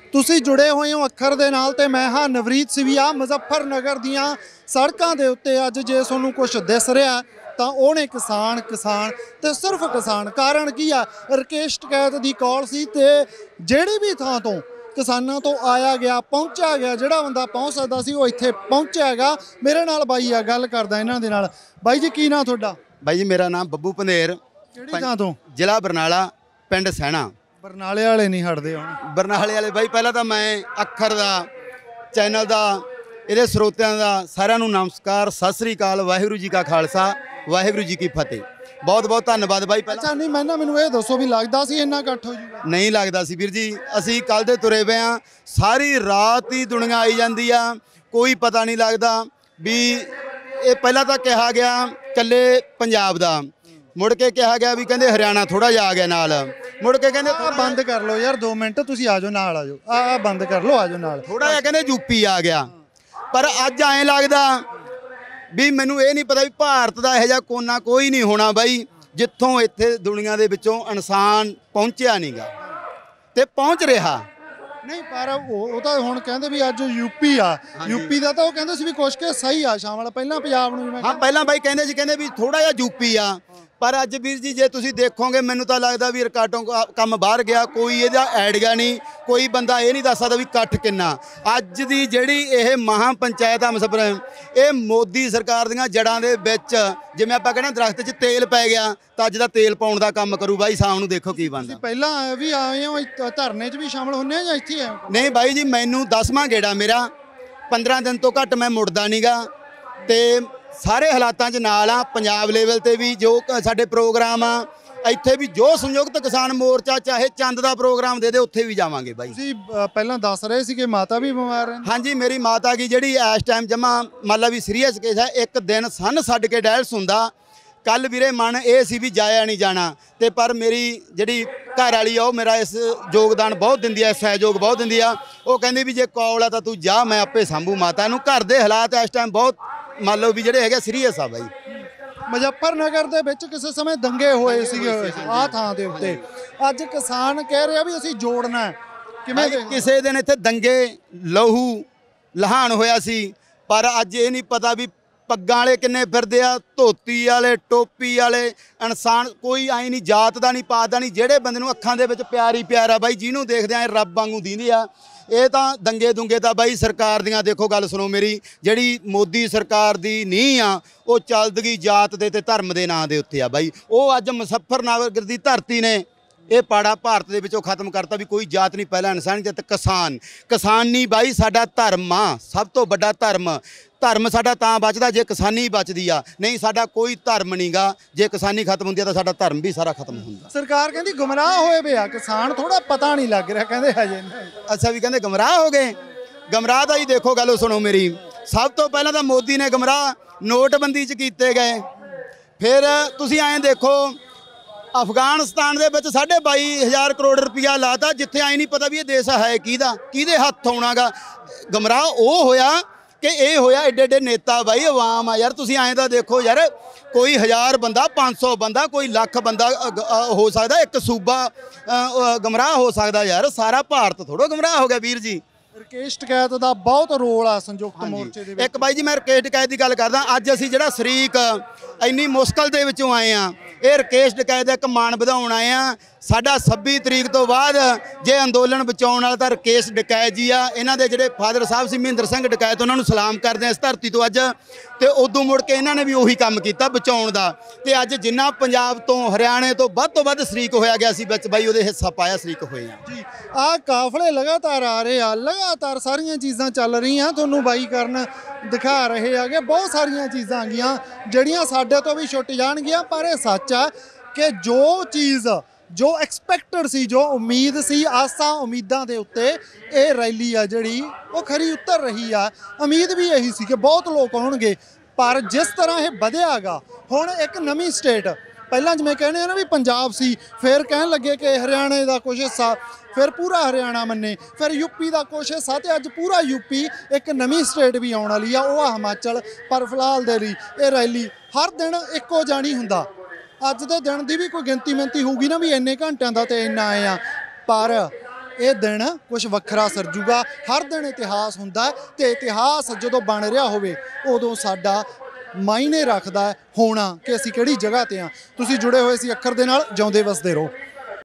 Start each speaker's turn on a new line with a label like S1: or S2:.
S1: ਤੁਸੀਂ जुड़े हुए हो अखर दे नाल ते मैं हाँ नवरीत सिविया मुजफ्फरनगर दियां सड़कों के उत्ते अज जे तुहानूं कुछ दिस रहा तो ओने किसान किसान ते सिर्फ किसान कारण की है रकेश टकैत की कॉल सी ते जिहड़ी भी थां तो किसानों तो आया गया पहुंचा गया जिहड़ा बंदा पहुंच सकदा सी वो इत्थे पहुंचा गया। मेरे नाल बाई आ गल करदा इन्हां दे नाल। बाई जी की नाम तुहाडा?
S2: ਬਾਈ जी मेरा नाम ਬੱਬੂ ਪੰਧੇਰ
S1: किहड़ी थां तो?
S2: ਜ਼ਿਲ੍ਹਾ ਬਰਨਾਲਾ ਪਿੰਡ ਸੈਣਾ।
S1: बरनाले वाले नहीं हटदे हुण।
S2: ਬਰਨਾਲੇ ਵਾਲੇ ਬਾਈ ਪਹਿਲਾਂ ਤਾਂ ਮੈਂ ਅੱਖਰ ਦਾ ਚੈਨਲ ਦਾ ਇਹਦੇ ਸਰੋਤਿਆਂ ਦਾ ਸਾਰਿਆਂ ਨੂੰ ਨਮਸਕਾਰ ਸਤਿ ਸ੍ਰੀ ਅਕਾਲ ਵਾਹਿਗੁਰੂ ਜੀ ਕਾ ਖਾਲਸਾ ਵਾਹਿਗੁਰੂ ਜੀ ਕੀ ਫਤਿਹ। ਬਹੁਤ ਬਹੁਤ ਧੰਨਵਾਦ ਬਾਈ। ਪਹਿਲਾਂ
S1: अच्छा नहीं मैं मैनू ये दसो भी लगदा सी इन्ना इकट्ठ हो जूगा?
S2: ਨਹੀਂ ਲੱਗਦਾ ਸੀ ਵੀਰ ਜੀ, ਅਸੀਂ ਕੱਲ ਦੇ ਤੁਰੇ ਪਏ ਆ ਸਾਰੀ ਰਾਤ ਹੀ ਦੁਨੀਆ ਆਈ ਜਾਂਦੀ ਆ ਕੋਈ ਪਤਾ ਨਹੀਂ ਲੱਗਦਾ ਵੀ ਇਹ ਪਹਿਲਾਂ ਤਾਂ ਕਿਹਾ ਗਿਆ ਕੱਲੇ ਪੰਜਾਬ ਦਾ ਮੁੜ ਕੇ ਕਿਹਾ ਗਿਆ ਵੀ ਕਹਿੰਦੇ ਹਰਿਆਣਾ ਥੋੜਾ ਜਿਹਾ ਆ ਗਿਆ ਨਾਲ ਮੁੜ ਕੇ ਕਹਿੰਦੇ
S1: आ बंद कर लो यार 2 मिनट तुसी आ जाओ नाल आ जाओ आ बंद कर लो आ जाओ नाल।
S2: ਥੋੜਾ ਜਿਹਾ ਕਹਿੰਦੇ ਯੂਪੀ ਆ ਗਿਆ ਪਰ ਅੱਜ ਐਂ ਲੱਗਦਾ ਵੀ ਮੈਨੂੰ ਇਹ ਨਹੀਂ ਪਤਾ ਵੀ ਭਾਰਤ ਦਾ ਇਹੋ ਜਿਹਾ ਕੋਨਾ ਕੋਈ ਨਹੀਂ ਹੋਣਾ ਬਾਈ ਜਿੱਥੋਂ ਇੱਥੇ ਦੁਨੀਆ ਦੇ ਵਿੱਚੋਂ ਇਨਸਾਨ ਪਹੁੰਚਿਆ ਨਹੀਂਗਾ ਤੇ ਪਹੁੰਚ ਰਿਹਾ।
S1: नहीं पर वो तो हुण कहंदे भी अज यूपी आ यूपी ਦਾ ਤਾਂ ਉਹ ਕਹਿੰਦੇ ਸੀ ਵੀ ਕੁਛ ਕੇ ਸਹੀ ਆ ਸ਼ਾਮਲ ਪਹਿਲਾਂ ਪੰਜਾਬ ਨੂੰ ਮੈਂ
S2: ਹਾਂ ਪਹਿਲਾਂ ਬਾਈ ਕਹਿੰਦੇ ਸੀ ਕਹਿੰਦੇ ਵੀ ਥੋੜਾ ਜਿਹਾ ਯੂਪੀ ਆ ਪਰ ਅੱਜ ਵੀਰ ਜੀ ਜੇ ਤੁਸੀਂ ਦੇਖੋਗੇ ਮੈਨੂੰ ਤਾਂ ਲੱਗਦਾ ਵੀ ਰਿਕਾਰਡੋਂ ਕੰਮ ਬਾਹਰ ਗਿਆ ਕੋਈ ਇਹਦਾ ਐਡਗਾ ਨਹੀਂ ਕੋਈ ਬੰਦਾ ਇਹ ਨਹੀਂ ਦੱਸ ਸਕਦਾ ਵੀ ਇਕੱਠ ਕਿੰਨਾ। ਅੱਜ ਦੀ ਜਿਹੜੀ ਇਹ ਮਹਾਂ ਪੰਚਾਇਤ ਆ ਮੁਸੱਫਰ ਇਹ ਮੋਦੀ ਸਰਕਾਰ ਦੀਆਂ ਜੜਾਂ ਦੇ ਵਿੱਚ ਜਿਵੇਂ ਆਪਾਂ ਕਹਿੰਦੇ ਦਰਖਤ 'ਚ ਤੇਲ ਪੈ ਗਿਆ ਤਾਂ ਅੱਜ ਦਾ ਤੇਲ ਪਾਉਣ ਦਾ ਕੰਮ ਕਰੂ ਬਾਈ ਸ਼ਾਮ ਨੂੰ ਦੇਖੋ ਕੀ ਬਣਦਾ।
S1: ਪਹਿਲਾਂ ਵੀ ਆਏ ਹੋ ਧਰਨੇ 'ਚ ਵੀ ਸ਼ਾਮਲ ਹੁੰਨੇ ਆ ਜਾਂ ਇੱਥੇ ਆ?
S2: ਨਹੀਂ ਬਾਈ ਜੀ ਮੈਨੂੰ 10ਵਾਂ ਗੇੜਾ ਮੇਰਾ 15 ਦਿਨ ਤੋਂ ਘੱਟ ਮੈਂ ਮੁੜਦਾ ਨਹੀਂਗਾ ਤੇ ਸਾਰੇ ਹਾਲਾਤਾਂ 'ਚ ਨਾਲ ਆ ਪੰਜਾਬ ਲੈਵਲ ਤੇ ਵੀ ਜੋ ਸਾਡੇ ਪ੍ਰੋਗਰਾਮ ਆ ਇੱਥੇ ਵੀ ਜੋ ਸੰਯੁਕਤ ਕਿਸਾਨ ਮੋਰਚਾ ਚਾਹੇ ਚੰਦ ਦਾ ਪ੍ਰੋਗਰਾਮ ਦੇ ਦੇ ਉੱਥੇ ਵੀ ਜਾਵਾਂਗੇ ਬਾਈ।
S1: ਤੁਸੀਂ ਪਹਿਲਾਂ ਦੱਸ ਰਹੇ ਸੀ ਕਿ ਮਾਤਾ ਵੀ ਬਿਮਾਰ ਰਹਿੰਦੀ?
S2: ਹਾਂਜੀ ਮੇਰੀ ਮਾਤਾ ਕੀ ਜਿਹੜੀ ਇਸ ਟਾਈਮ ਜਮਾ ਮੰਨ ਲਾ ਵੀ ਸੀਰੀਅਸ ਕੇਸ ਹੈ ਇੱਕ ਦਿਨ ਸੰਨ ਛੱਡ ਕੇ ਡਾਇਲਸ ਹੁੰਦਾ। ਕੱਲ ਵੀਰੇ ਮਨ ਇਹ ਸੀ ਵੀ ਜਾਇਆ ਨਹੀਂ ਜਾਣਾ ਤੇ ਪਰ ਮੇਰੀ ਜਿਹੜੀ ਘਰ ਵਾਲੀ ਆ ਉਹ ਮੇਰਾ ਇਸ ਯੋਗਦਾਨ ਬਹੁਤ ਦਿੰਦੀ ਆ ਸਹਿਯੋਗ ਬਹੁਤ ਦਿੰਦੀ ਆ। ਉਹ ਕਹਿੰਦੀ ਵੀ ਜੇ ਕੌਲ ਆ ਤਾਂ ਤੂੰ ਜਾ ਮੈਂ ਆਪੇ ਸੰਭੂ ਮਾਤਾ ਨੂੰ। ਘਰ ਦੇ ਹਾਲਾਤ ਇਸ ਟਾਈਮ ਬਹੁਤ ਮੰਨ ਲਓ ਵੀ ਜਿਹੜੇ ਹੈਗੇ ਸੀਰੀਅਸ ਆ ਬਾਈ।
S1: ਮੁਜ਼ੱਫਰਨਗਰ ਦੇ ਵਿੱਚ ਕਿਸੇ ਸਮੇਂ ਦੰਗੇ ਹੋਏ ਸੀਗੇ ਆਹ ਥਾਂ ਦੇ ਉੱਤੇ ਅੱਜ ਕਿਸਾਨ ਕਹਿ ਰਿਹਾ ਵੀ ਅਸੀਂ ਜੋੜਨਾ ਹੈ ਕਿਵੇਂ ਦੇ?
S2: ਕਿਸੇ ਦਿਨ ਇੱਥੇ ਦੰਗੇ ਲਹੂ ਲਹਾਨ ਹੋਇਆ ਸੀ ਪਰ ਅੱਜ ਇਹ ਨਹੀਂ ਪਤਾ ਵੀ ਪੱਗਾਂ ਵਾਲੇ ਕਿੰਨੇ ਫਿਰਦੇ ਆ ਧੋਤੀ ਵਾਲੇ ਟੋਪੀ ਵਾਲੇ ਇਨਸਾਨ ਕੋਈ ਆਈ ਨਹੀਂ ਜਾਤ ਦਾ ਨਹੀਂ ਪਾਤ ਦਾ ਨਹੀਂ ਜਿਹੜੇ ਬੰਦੇ ਨੂੰ ਅੱਖਾਂ ਦੇ ਵਿੱਚ ਪਿਆਰ ਹੀ ਪਿਆਰ ਆ ਬਾਈ ਜਿਹਨੂੰ ਦੇਖਦੇ ਆ ਰੱਬ ਵਾਂਗੂ ਦੀਂਦੇ ਆ। ਇਹ ਤਾਂ ਦੰਗੇ ਦੁੰਗੇ ਤਾਂ ਬਾਈ ਸਰਕਾਰ ਦੀਆਂ ਦੇਖੋ ਗੱਲ ਸੁਣੋ ਮੇਰੀ ਜਿਹੜੀ ਮੋਦੀ ਸਰਕਾਰ ਦੀ ਨੀਂਹ ਆ ਉਹ ਚੱਲਦਗੀ ਜਾਤ ਦੇ ਤੇ ਧਰਮ ਦੇ ਨਾਂ ਦੇ ਉੱਤੇ ਆ ਬਾਈ। ਉਹ ਅੱਜ ਮੁਜ਼ੱਫਰਨਗਰ ਦੀ ਧਰਤੀ ਨੇ ਇਹ ਪਾੜਾ ਭਾਰਤ ਦੇ ਵਿੱਚੋਂ ਖਤਮ ਕਰਤਾ ਵੀ ਕੋਈ ਜਾਤ ਨਹੀਂ ਪਹਿਲਾਂ ਇਨਸਾਨੀਅਤ ਕਿਸਾਨੀ ਬਾਈ ਸਾਡਾ ਧਰਮ ਆ ਸਭ ਤੋਂ ਵੱਡਾ ਧਰਮ ਸਾਡਾ ਤਾਂ ਬਚਦਾ ਜੇ ਕਿਸਾਨੀ ਬਚਦੀ ਆ ਨਹੀਂ ਸਾਡਾ ਕੋਈ ਧਰਮ ਨਹੀਂਗਾ। ਜੇ ਕਿਸਾਨੀ ਖਤਮ ਹੁੰਦੀ ਆ ਤਾਂ ਸਾਡਾ ਧਰਮ ਵੀ ਸਾਰਾ ਖਤਮ ਹੁੰਦਾ।
S1: ਸਰਕਾਰ ਕਹਿੰਦੀ ਗੁੰਮਰਾਹ ਹੋਏ ਵੇ ਆ ਕਿਸਾਨ ਥੋੜਾ ਪਤਾ ਨਹੀਂ ਲੱਗ ਰਿਹਾ ਕਹਿੰਦੇ ਹਜੇ।
S2: ਅੱਛਾ ਵੀ ਕਹਿੰਦੇ ਗੁੰਮਰਾਹ ਹੋ ਗਏ। ਗੁੰਮਰਾਹ ਦਾ ਹੀ ਦੇਖੋ ਗੱਲ ਸੁਣੋ ਮੇਰੀ ਸਭ ਤੋਂ ਪਹਿਲਾਂ ਤਾਂ ਮੋਦੀ ਨੇ ਗੁੰਮਰਾਹ ਨੋਟਬੰਦੀ 'ਚ ਕੀਤੇ ਗਏ ਫਿਰ ਤੁਸੀਂ ਐਂ ਦੇਖੋ ਅਫਗਾਨਿਸਤਾਨ ਦੇ ਵਿੱਚ 22,500 ਕਰੋੜ ਰੁਪਇਆ ਲਾਤਾ ਜਿੱਥੇ ਐਂ ਨਹੀਂ ਪਤਾ ਵੀ ਇਹ ਦੇਸ਼ ਹੈ ਕਿਹਦੇ ਹੱਥ ਆਉਣਾਗਾ। ਗੁੰਮਰਾਹ ਉਹ ਹੋਇਆ ਕਿ ਇਹ ਹੋਇਆ ਏਡੇ ਏਡੇ ਨੇਤਾ ਬਾਈ ਆਵਾਮ ਆ ਯਾਰ ਤੁਸੀਂ ਐਂ ਤਾਂ ਦੇਖੋ ਯਾਰ ਕੋਈ 1000 ਬੰਦਾ 500 ਬੰਦਾ ਕੋਈ ਲੱਖ ਬੰਦਾ ਹੋ ਸਕਦਾ ਇੱਕ ਸੂਬਾ ਗੁੰਮਰਾਹ ਹੋ ਸਕਦਾ ਯਾਰ ਸਾਰਾ ਭਾਰਤ ਥੋੜ੍ਹਾ ਗੁੰਮਰਾਹ ਹੋ ਗਿਆ ਵੀਰ ਜੀ।
S1: ਰਕੇਸ਼ ਟਕੈਤ ਦਾ ਬਹੁਤ ਰੋਲ ਆ ਸੰਯੁਕਤ ਮੋਰਚੇ ਦੇ ਵਿੱਚ।
S2: ਇੱਕ ਬਾਈ ਜੀ ਮੈਂ ਰਕੇਸ਼ ਟਕੈਤ ਦੀ ਗੱਲ ਕਰਦਾ ਅੱਜ ਅਸੀਂ ਜਿਹੜਾ ਸ਼ਰੀਕ ਇੰਨੀ ਮੁਸ਼ਕਲ ਦੇ ਵਿੱਚੋਂ ਆਏ ਆ ਇਹ ਰਕੇਸ਼ ਟਕੈਤ ਦਾ ਇੱਕ ਮਾਣ ਵਧਾਉਣ ਆਏ ਆ। ਸਾਡਾ 26 ਤਰੀਕ ਤੋਂ ਬਾਅਦ ਜੇ ਅੰਦੋਲਨ ਬਚਾਉਣ ਵਾਲਾ ਤਾਂ ਰਕੇਸ਼ ਡਕੈਤ ਜੀ ਆ। ਇਹਨਾਂ ਦੇ ਜਿਹੜੇ ਫਾਦਰ ਸਾਹਿਬ ਸੀ ਮਹਿੰਦਰ ਸਿੰਘ ਡਕੈਤ ਉਹਨਾਂ ਨੂੰ ਸਲਾਮ ਕਰਦੇ ਆ ਇਸ ਧਰਤੀ ਤੋਂ ਅੱਜ ਤੇ ਉਦੋਂ ਮੁੜ ਕੇ ਇਹਨਾਂ ਨੇ ਵੀ ਉਹੀ ਕੰਮ ਕੀਤਾ ਬਚਾਉਣ ਦਾ ਤੇ ਅੱਜ ਜਿੰਨਾ ਪੰਜਾਬ ਤੋਂ ਹਰਿਆਣੇ ਤੋਂ ਵੱਧ ਸ਼ਰੀਕ ਹੋਇਆ ਗਿਆ ਸੀ ਵਿੱਚ ਬਾਈ ਉਹਦੇ ਹਿੱਸਾ ਪਾਇਆ ਸ਼ਰੀਕ ਹੋਏ ਆ
S1: ਜੀ। ਆਹ ਕਾਫਲੇ ਲਗਾਤਾਰ ਆ ਰਹੇ ਆ ਲਗਾਤਾਰ ਸਾਰੀਆਂ ਚੀਜ਼ਾਂ ਚੱਲ ਰਹੀਆਂ ਤੁਹਾਨੂੰ ਬਾਈ ਕਰਨ ਦਿਖਾ ਰਹੇ ਆਗੇ ਬਹੁਤ ਸਾਰੀਆਂ ਚੀਜ਼ਾਂ ਆਗੀਆਂ ਜਿਹੜੀਆਂ ਸਾਡੇ ਤੋਂ ਵੀ ਛੁੱਟ ਜਾਣਗੀਆਂ ਪਰ ਇਹ ਸੱਚ ਆ ਕਿ ਜੋ ਚੀਜ਼ ਜੋ ਐਕਸਪੈਕਟਡ ਸੀ ਜੋ ਉਮੀਦ ਸੀ ਆਸਾਂ ਉਮੀਦਾਂ ਦੇ ਉੱਤੇ ਇਹ ਰੈਲੀ ਆ ਜਿਹੜੀ ਉਹ ਖਰੀ ਉਤਰ ਰਹੀ ਆ। ਉਮੀਦ ਵੀ ਇਹੀ ਸੀ ਕਿ ਬਹੁਤ ਲੋਕ ਆਉਣਗੇ ਪਰ ਜਿਸ ਤਰ੍ਹਾਂ ਇਹ ਵਧਿਆਗਾ ਹੁਣ ਇੱਕ ਨਵੀਂ ਸਟੇਟ ਪਹਿਲਾਂ ਜਿਵੇਂ ਕਹਿੰਦੇ ਆ ਨਾ ਵੀ ਪੰਜਾਬ ਸੀ ਫਿਰ ਕਹਿਣ ਲੱਗੇ ਕਿ ਹਰਿਆਣੇ ਦਾ ਕੁਝ ਹਿੱਸਾ ਫਿਰ ਪੂਰਾ ਹਰਿਆਣਾ ਮੰਨੇ ਫਿਰ ਯੂਪੀ ਦਾ ਕੁਝ ਹਿੱਸਾ ਤੇ ਅੱਜ ਪੂਰਾ ਯੂਪੀ ਇੱਕ ਨਵੀਂ ਸਟੇਟ ਵੀ ਆਉਣ ਵਾਲੀ ਆ ਉਹ ਆ ਹਿਮਾਚਲ। ਪਰ ਫਿਲਹਾਲ ਦੇ ਲਈ ਇਹ ਰੈਲੀ ਹਰ ਦਿਨ ਇੱਕੋ ਜਿਹਾ ਨਹੀਂ ਹੁੰਦਾ। ਅੱਜ ਦੇ ਦਿਨ ਦੀ ਵੀ ਕੋਈ ਗਿਣਤੀ ਮਿੰਤੀ ਹੋਊਗੀ ਨਾ ਵੀ ਇੰਨੇ ਘੰਟਿਆਂ ਦਾ ਤੇ ਇੰਨਾ ਆਏ ਆ ਪਰ ਇਹ ਦਿਨ ਕੁਝ ਵੱਖਰਾ ਸਰਜੂਗਾ। ਹਰ ਦਿਨ ਇਤਿਹਾਸ ਹੁੰਦਾ ਹੈ ਤੇ ਇਤਿਹਾਸ ਜਦੋਂ ਬਣ ਰਿਹਾ ਹੋਵੇ ਉਦੋਂ ਸਾਡਾ ਮਾਇਨੇ ਰੱਖਦਾ ਹੋਣਾ ਕਿ ਅਸੀਂ ਕਿਹੜੀ ਜਗ੍ਹਾ ਤੇ ਆ। ਤੁਸੀਂ ਜੁੜੇ ਹੋਏ ਸੀ ਅੱਖਰ ਦੇ ਨਾਲ, ਜਿਉਂਦੇ ਵਸਦੇ ਰਹੋ।